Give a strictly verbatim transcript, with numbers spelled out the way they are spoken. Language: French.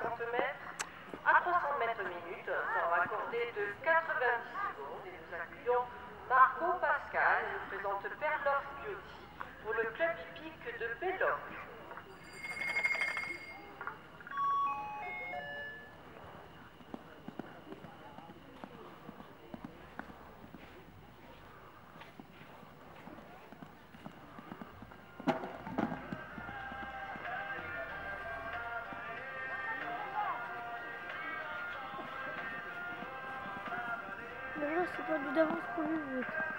cinquante mètres à trois cents mètres minute, temps accordé de quatre-vingt-dix secondes. Et nous accueillons Margot Pascal, elle nous présente Perloff Beauty pour le club hippique de Belloc. Mais là, c'est pas d'avance pour le vote.